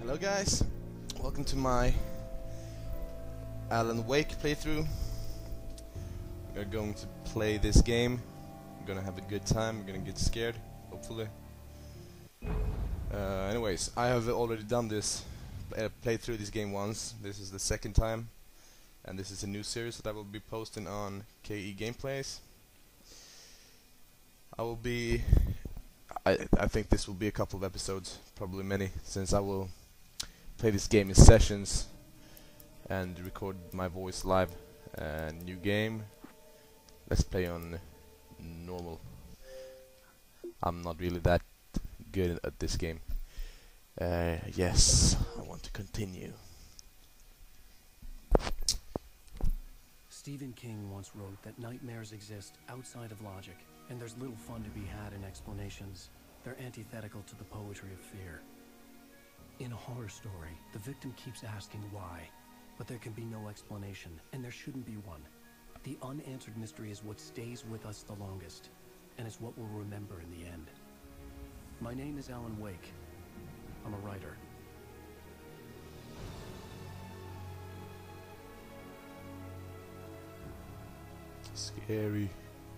Hello guys, welcome to my Alan Wake playthrough. We're going to play this game. We're gonna have a good time, we're gonna get scared, hopefully. Anyways, I have already done this, played through this game once. This is the second time, and this is a new series that I will be posting on KE Gameplays. I think this will be a couple of episodes, probably many, since I will play this game in sessions and record my voice live. New game. Let's play on normal. I'm not really that good at this game. Yes, I want to continue. Stephen King once wrote that nightmares exist outside of logic, and there's little fun to be had in explanations. They're antithetical to the poetry of fear. In a horror story, the victim keeps asking why, but there can be no explanation, and there shouldn't be one. The unanswered mystery is what stays with us the longest, and it's what we'll remember in the end. My name is Alan Wake. I'm a writer. Scary.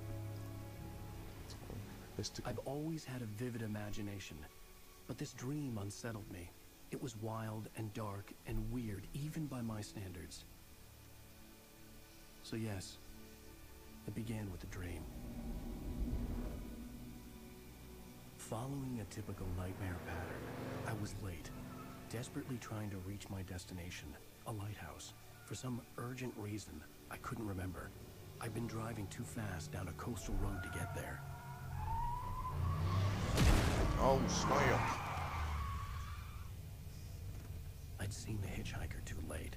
I've always had a vivid imagination, but this dream unsettled me. It was wild and dark and weird, even by my standards. So yes, it began with a dream. Following a typical nightmare pattern, I was late, desperately trying to reach my destination, a lighthouse. For some urgent reason, I couldn't remember. I'd been driving too fast down a coastal road to get there. Oh, snap. I'd seen the hitchhiker too late.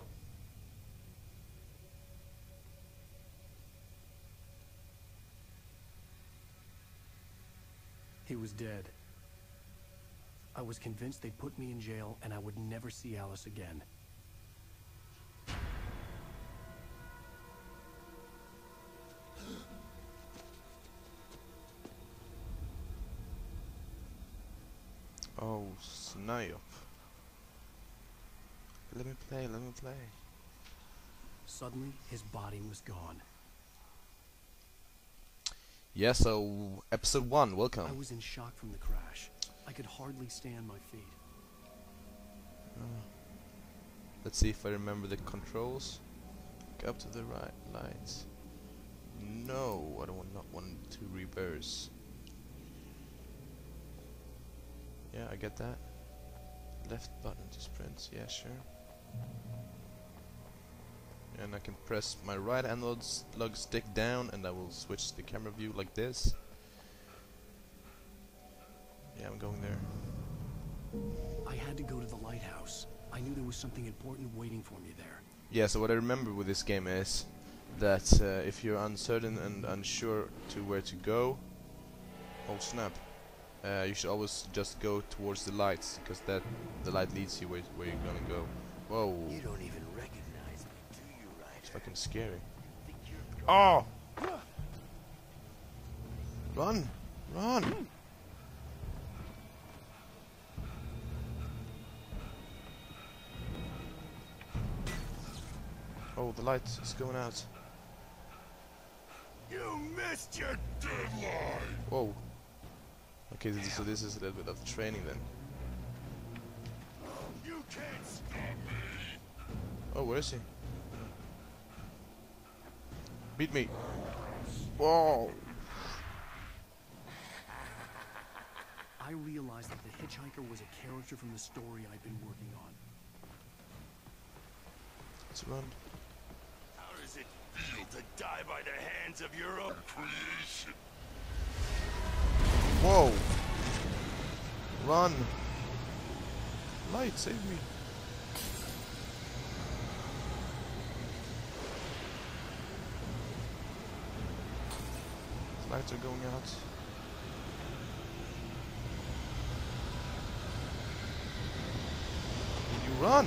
He was dead. I was convinced they'd put me in jail and I would never see Alice again. Oh, snap. Let me play. Suddenly, his body was gone. Yeah, so episode 1, welcome. I was in shock from the crash. I could hardly stay on my feet. Let's see if I remember the controls. Go up to the right lights. No, I don't want to reverse. Yeah, I get that. Left button to sprint, yeah, sure. And I can press my right analog stick down and I will switch the camera view like this. Yeah, I'm going there. I had to go to the lighthouse. I knew there was something important waiting for me there. Yeah, so what I remember with this game is that if you're uncertain and unsure to where to go, oh snap, you should always just go towards the lights, because the light leads you where you're gonna go. Whoa. You don't even recognize me, do you, Ryder? It's fucking scary. Oh! Run! Run! Oh, the light is going out. You missed your deadline! Whoa. Okay, so this is a little bit of training then. You can't stop me! Oh, where is he? Beat me! Whoa! I realized that the hitchhiker was a character from the story I'd been working on. Let's run. How does it feel to die by the hands of your own creation? Whoa! Run! Light, save me! The lights are going out. You run!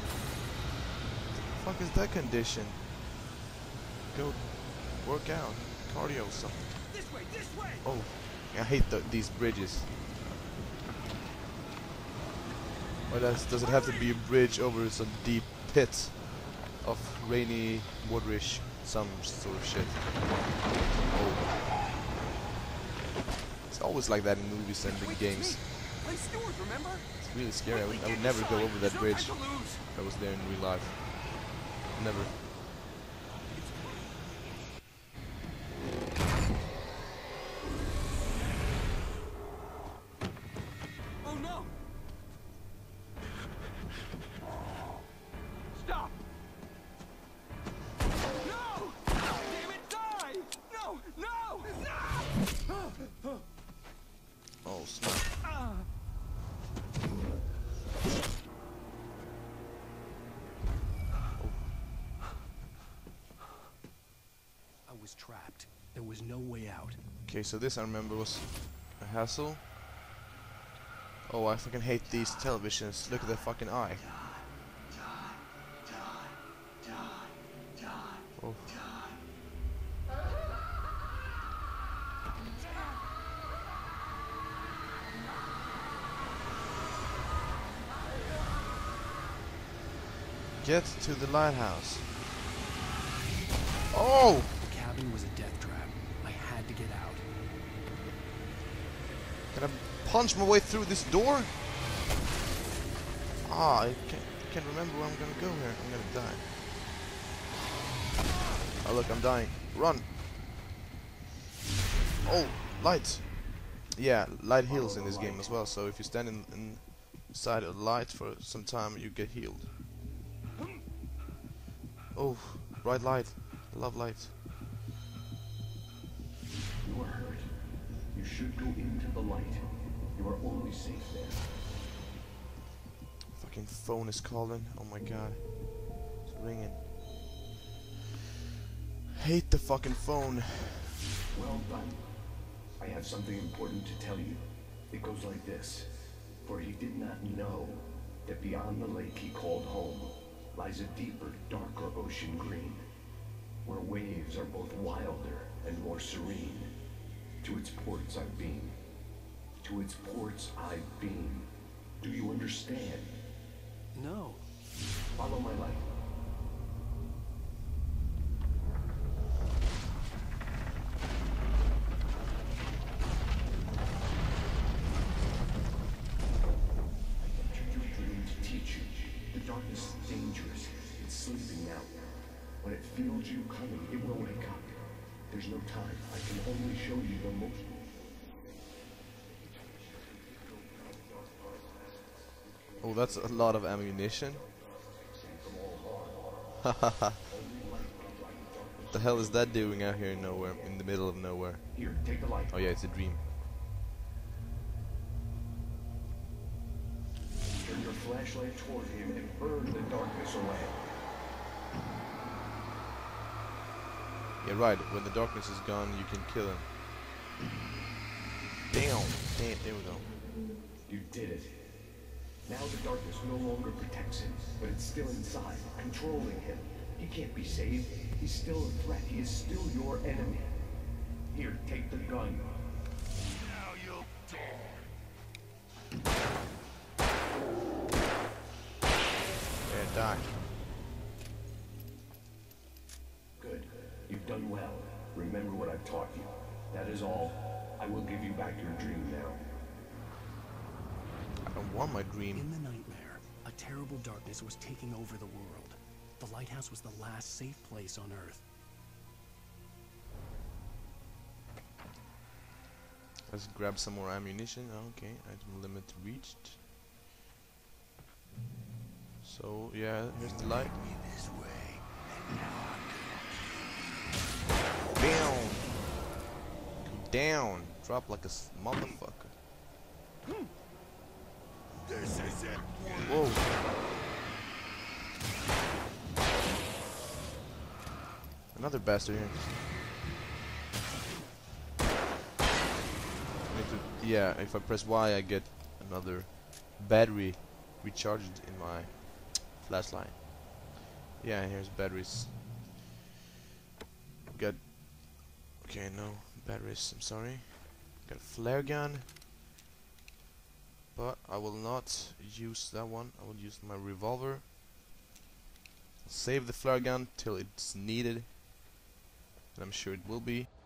What the fuck is that condition? Go work out, cardio or something. This way, this way! Oh. I hate these bridges. Or does it have to be a bridge over some deep pit of rainy, waterish, some sort of shit? Oh. It's always like that in movies and big games. It's really scary. I would never go over that bridge if I was there in real life. Never. Oh no! Stop! No! Damn it, die! No! No! No! Oh snap. I was trapped. There was no way out. Okay, so this I remember was a hassle. Oh, I fucking hate these televisions. Look at the fucking eye. Oh. Get to the lighthouse. Oh! The cabin was a death trap. I had to get out. Can I punch my way through this door? Ah, I can't remember where I'm gonna go here. I'm gonna die. Oh look, I'm dying. Run! Oh, light! Yeah, light heals in this game as well, so if you stand inside a light for some time, you get healed. Oh, bright light. I love light. You are hurt. You should go into the light. You are only safe there. Fucking phone is calling. Oh my god. It's ringing. Hate the fucking phone. Well done. I have something important to tell you. It goes like this. For he did not know that beyond the lake he called home lies a deeper, darker ocean green, where waves are both wilder and more serene. To its ports I've been. To its ports I've been. Do you understand? No. Follow my light. Darkness is dangerous. It's sleeping now. When it feels you coming, it will wake up. There's no time. I can only show you the most. Oh, that's a lot of ammunition. What the hell is that doing out here in nowhere, in the middle of nowhere? Here, take the light. Oh yeah, it's a dream. Turn your flashlight toward him and burn the darkness away. Yeah, right. When the darkness is gone, you can kill him. Damn. Damn. There we go. You did it. Now the darkness no longer protects him, but it's still inside, controlling him. He can't be saved. He's still a threat. He is still your enemy. Here, take the gun. Now you'll die. Yeah, die. Good. You've done well. Remember what I've taught you. That is all. I will give you back your dream now. I don't want my dream. In the nightmare, a terrible darkness was taking over the world. The lighthouse was the last safe place on Earth. Let's grab some more ammunition. Okay, item limit reached. So yeah, here's the light. Down. Go down. Drop like a motherfucker. This is it. Whoa. Another bastard here. Yeah, if I press Y, I get another battery recharged in my flashlight. Yeah, here's batteries. Got okay, no batteries. I'm sorry. Got a flare gun, but I will not use that one. I will use my revolver. Save the flare gun till it's needed, and I'm sure it will be.